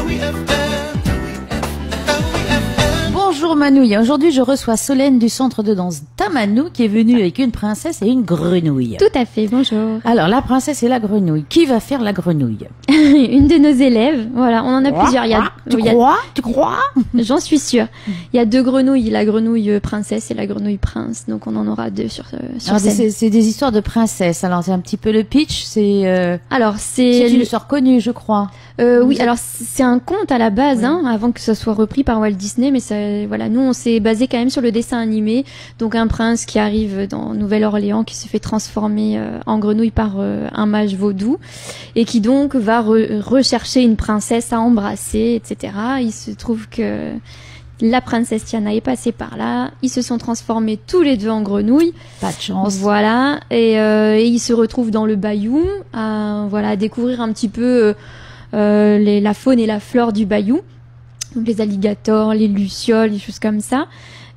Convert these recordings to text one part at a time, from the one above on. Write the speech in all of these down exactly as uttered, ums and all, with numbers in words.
Bonjour Manouille, aujourd'hui je reçois Solène du centre de danse Tamanou qui est venue avec une princesse et une grenouille. Tout à fait, bonjour. Alors la princesse et la grenouille, qui va faire la grenouille? Une de nos élèves, voilà, on en a Quoi plusieurs. Il y a, tu il y a- crois Tu crois J'en suis sûre. Il y a deux grenouilles, la grenouille princesse et la grenouille prince, donc on en aura deux sur, euh, sur Alors, scène. c'est, c'est des histoires de princesses, alors c'est un petit peu le pitch, c'est, euh, Alors c'est c'est... une histoire connue je crois. Euh, oui, Vous alors c'est un conte à la base, Oui. hein, avant que ça soit repris par Walt Disney, mais ça, voilà, nous on s'est basé quand même sur le dessin animé, donc un prince qui arrive dans Nouvelle-Orléans, qui se fait transformer euh, en grenouille par euh, un mage vaudou, et qui donc va re- rechercher une princesse à embrasser, et cetera. Il se trouve que la princesse Tiana est passée par là, ils se sont transformés tous les deux en grenouilles. Pas de chance. Voilà, et, euh, et ils se retrouvent dans le bayou, à, voilà, à découvrir un petit peu euh, euh, les, la faune et la flore du bayou, donc les alligators, les lucioles, des choses comme ça,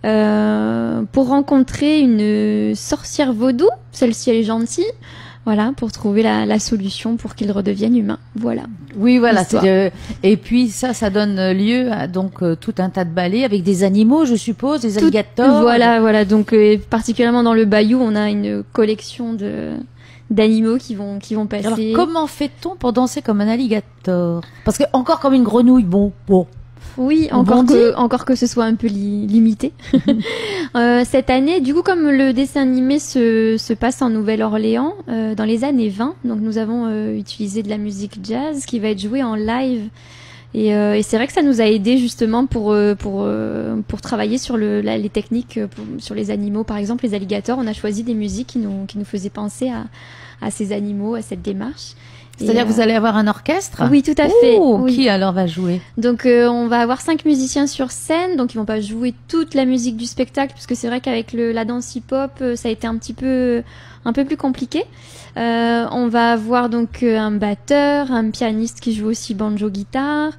euh, pour rencontrer une sorcière vaudou. Celle-ci elle est gentille, voilà, pour trouver la, la solution pour qu'ils redeviennent humains. Voilà. Oui, voilà. Histoire. c'est, euh, et puis ça, ça donne lieu à donc euh, tout un tas de ballets avec des animaux, je suppose, des Tout- alligators. Voilà, voilà. Donc euh, particulièrement dans le bayou, on a une collection de d'animaux qui vont qui vont passer. Alors comment fait-on pour danser comme un alligator? Parce que encore comme une grenouille, bon, bon. Oui, On encore bondit. que, encore que ce soit un peu li- limité. Euh, cette année, du coup, comme le dessin animé se, se passe en Nouvelle-Orléans, euh, dans les années vingt, donc nous avons euh, utilisé de la musique jazz qui va être jouée en live. Et, euh, et c'est vrai que ça nous a aidé justement pour, euh, pour, euh, pour travailler sur le, la- les techniques, euh, pour- sur les animaux. Par exemple, les alligators, on a choisi des musiques qui nous, qui nous faisaient penser à, à ces animaux, à cette démarche. C'est-à-dire Et, que vous euh, allez avoir un orchestre? Oui, tout à fait. Oh, Oui. qui alors va jouer? Donc euh, on va avoir cinq musiciens sur scène, donc ils vont pas jouer toute la musique du spectacle, parce que c'est vrai qu'avec le, la danse hip-hop, euh, ça a été un petit peu, un peu plus compliqué. Euh, on va avoir donc euh, un batteur, un pianiste qui joue aussi banjo-guitare,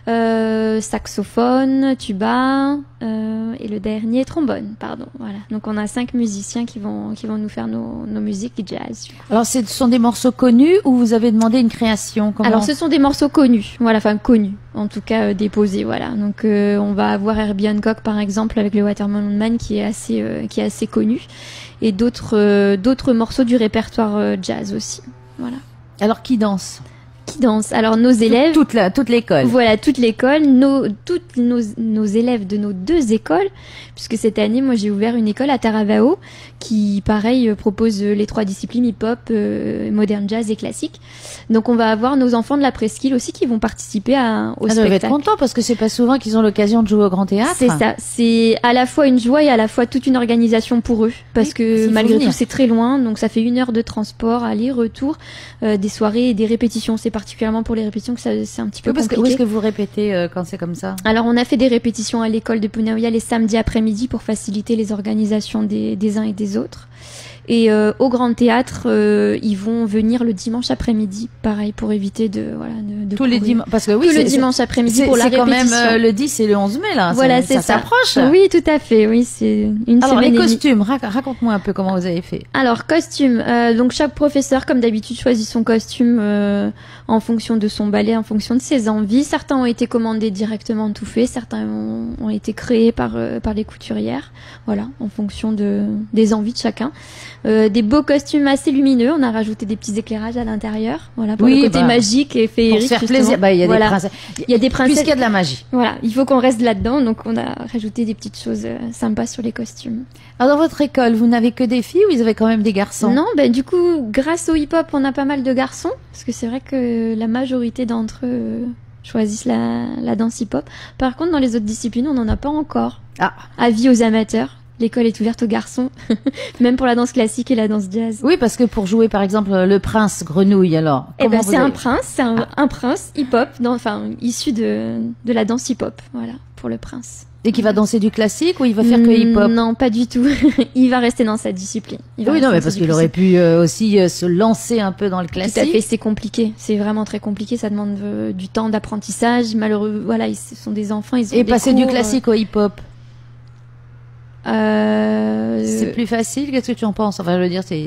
euh, saxophone, tuba, euh, et le dernier trombone, pardon. Voilà. Donc on a cinq musiciens qui vont, qui vont nous faire nos, nos musiques jazz. Alors, ce sont des morceaux connus ou vous avez demandé une création? Comment... Alors, ce sont des morceaux connus, voilà, enfin connus, en tout cas euh, déposés, voilà. Donc, euh, on va avoir Herbie Hancock, par exemple, avec le Watermelon Man, qui est assez, euh, qui est assez connu, et d'autres, euh, d'autres morceaux du répertoire euh, jazz aussi, voilà. Alors, qui danse? Qui danse? Alors, nos élèves, Toute la, toute l'école. voilà, toute l'école, nos, toutes nos, nos élèves de nos deux écoles, puisque cette année, moi, j'ai ouvert une école à Taravao, qui, pareil, euh, propose euh, les trois disciplines hip-hop, euh, moderne jazz et classique. Donc, on va avoir nos enfants de la presqu'île aussi qui vont participer à, au Ah, ils doivent être spectacle. contents parce que c'est pas souvent qu'ils ont l'occasion de jouer au Grand Théâtre. C'est ça, c'est à la fois une joie et à la fois toute une organisation pour eux, parce Oui, que parce qu'il faut malgré venir. tout c'est très loin, donc ça fait une heure de transport, aller-retour, euh, des soirées et des répétitions. C'est particulièrement pour les répétitions que ça, c'est un petit peu Oui, parce que, où compliqué. est-ce que vous répétez euh, quand c'est comme ça? Alors on a fait des répétitions à l'école de Punaouia les samedis après-midi pour faciliter les organisations des, des uns et des autres. Et euh, au Grand Théâtre, euh, ils vont venir le dimanche après-midi, pareil, pour éviter de voilà de, de Tous les courir. dimanches. Parce que oui, Tout le c'est- dimanche après-midi c'est pour la c'est quand répétition. même euh, le dix et le onze mai là. Voilà, ça, c'est ça ça. s'approche. Oui, tout à fait. Oui, c'est une Alors semaine les et demie. costumes, rac- raconte-moi un peu comment vous avez fait. Alors costume, euh, donc chaque professeur comme d'habitude choisit son costume euh, en fonction de son ballet, en fonction de ses envies. Certains ont été commandés directement tout fait, certains ont, ont été créés par euh, par les couturières. Voilà, en fonction de des envies de chacun. Euh, des beaux costumes assez lumineux, on a rajouté des petits éclairages à l'intérieur, voilà pour Oui, le côté bah, magique et Pour féerique. se faire justement. plaisir. Bah, il y a Voilà. des princesses. Il y a des princesses. Puisqu'il y a de la magie. Voilà, il faut qu'on reste là-dedans, donc on a rajouté des petites choses euh, sympas sur les costumes. Alors dans votre école, vous n'avez que des filles ou vous avez quand même des garçons? Non, ben du coup, grâce au hip-hop, on a pas mal de garçons, parce que c'est vrai que la majorité d'entre eux euh, choisissent la, la danse hip-hop. Par contre, dans les autres disciplines, on n'en a pas encore. Ah. Avis aux amateurs. L'école est ouverte aux garçons, même pour la danse classique et la danse jazz. Oui, parce que pour jouer par exemple le prince grenouille, alors. Eh comment ben, vous c'est un avez- prince, c'est un, Ah. un prince hip-hop, dans- enfin issu de de la danse hip-hop, voilà, pour le prince. Et qui va danser du classique ou il va faire que Mm, hip-hop? Non, pas du tout. Il va rester dans sa discipline. Il va Oui, rester non, mais dans parce sa qu'il discipline. aurait pu euh, aussi euh, se lancer un peu dans le Tout à classique. fait, c'est compliqué. C'est vraiment très compliqué. Ça demande euh, du temps d'apprentissage. Malheureux, voilà, ils ce sont des enfants. Ils ont Et des passer du cours, classique au hip-hop, Euh... c'est plus facile. Qu'est-ce que tu en penses? Enfin, je veux dire, c'est.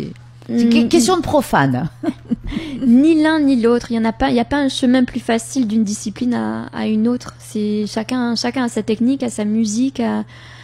C'est question de profane. Ni l'un ni l'autre. Il y en a pas. Il n'y a pas un chemin plus facile d'une discipline à, à une autre. C'est chacun, chacun a sa technique, a sa musique. A...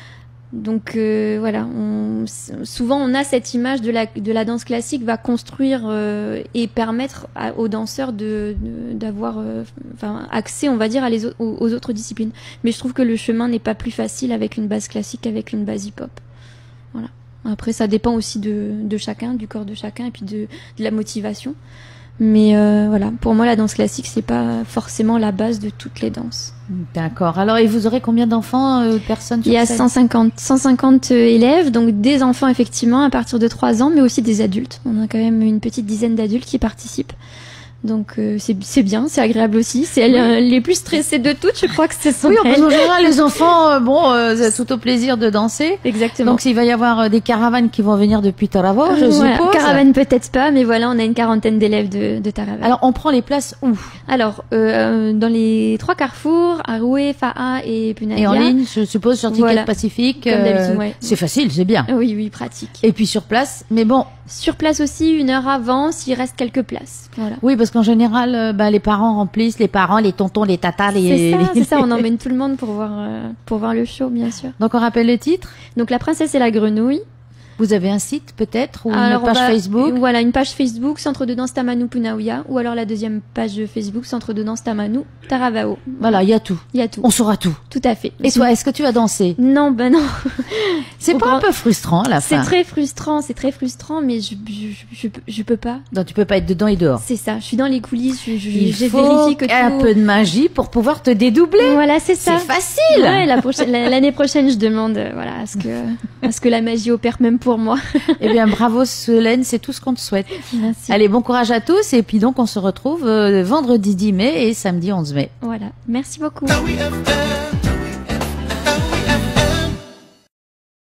Donc euh, voilà. On, souvent, on a cette image de la de la danse classique va construire euh, et permettre à, aux danseurs de, de d'avoir euh, enfin accès, on va dire, à les aux, aux autres disciplines. Mais je trouve que le chemin n'est pas plus facile avec une base classique qu'avec une base hip-hop. Voilà. Après, ça dépend aussi de, de chacun, du corps de chacun et puis de, de la motivation. Mais euh, voilà, pour moi, la danse classique, c'est pas forcément la base de toutes les danses. D'accord. Alors, et vous aurez combien d'enfants, euh, personnes sur Il y a scène? cent cinquante, cent cinquante élèves, donc des enfants effectivement à partir de trois ans, mais aussi des adultes. On a quand même une petite dizaine d'adultes qui participent. Donc euh, c'est c'est bien, c'est agréable aussi. C'est elles euh, les plus stressées de toutes, je crois que ce sont Oui, en elles. plus, en général, les enfants, euh, bon, euh, c'est tout au plaisir de danser. Exactement. Donc, il va y avoir euh, des caravanes qui vont venir depuis Taravo, je Voilà. suppose. Caravane peut-être pas, mais voilà, on a une quarantaine d'élèves de, de Taravane. Alors, on prend les places où? Alors, euh, dans les trois carrefours, Aroué, Fa'a et Punadia. Et en ligne, je suppose, sur Ticket Voilà. Pacifique. Comme d'habitude, ouais. C'est facile, c'est bien. Oui, oui, pratique. Et puis sur place, mais bon. Sur place aussi, une heure avant, s'il reste quelques places. Voilà. Oui, parce qu'en général, euh, bah, les parents remplissent, les parents, les tontons, les tatas, les... C'est ça, les... c'est ça, on emmène tout le monde pour voir, euh, pour voir le show, bien sûr. Donc, on rappelle le titre? Donc, La Princesse et la Grenouille. Vous avez un site, peut-être? Ou Alors, une page va, Facebook? Voilà, une page Facebook, Centre de danse Tamanu Punaouia. Ou alors la deuxième page de Facebook, Centre de danse Tamanu Taravao. Voilà, il y a tout. Il y a tout. On saura tout. Tout à fait. Et toi, est-ce que tu as dansé? Non, ben non. C'est Au pas grand- un peu frustrant, à la C'est fin? très frustrant, c'est très frustrant, mais je, je, je, je, je peux pas. Non, tu peux pas être dedans et dehors. C'est ça, je suis dans les coulisses, je, je, Il j'ai faut vérifié que un tout... peu de magie pour pouvoir te dédoubler. Voilà, c'est ça. C'est facile. Ouais, la prochaine, la- l'année prochaine, je demande, euh, voilà, à ce que, à ce que la magie opère même pour moi. Eh bien, bravo Solène, c'est tout ce qu'on te souhaite. Merci. Allez, bon courage à tous. Et puis donc, on se retrouve euh, vendredi dix mai et samedi onze mai. Voilà. Merci beaucoup. W F M